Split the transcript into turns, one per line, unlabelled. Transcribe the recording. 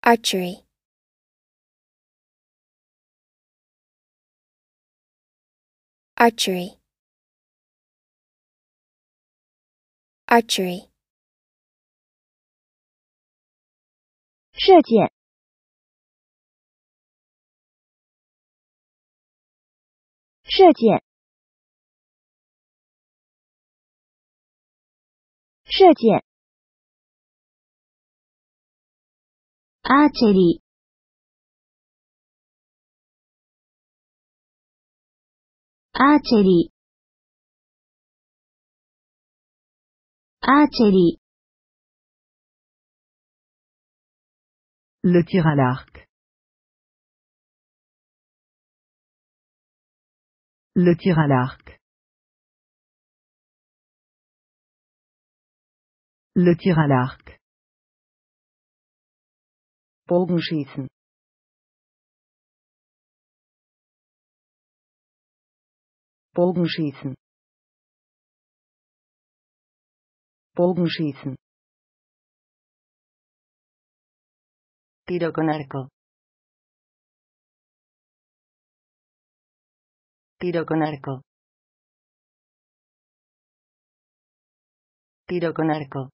Archery. Archery. Archery.
射箭，射箭，射箭。Archery, Archery, Archery.
Le tir à l'arc. Le tir à l'arc. Le tir à l'arc. Bogenschießen. Bogenschießen. Bogenschießen. Tiro con arco. Tiro con arco. Tiro con arco.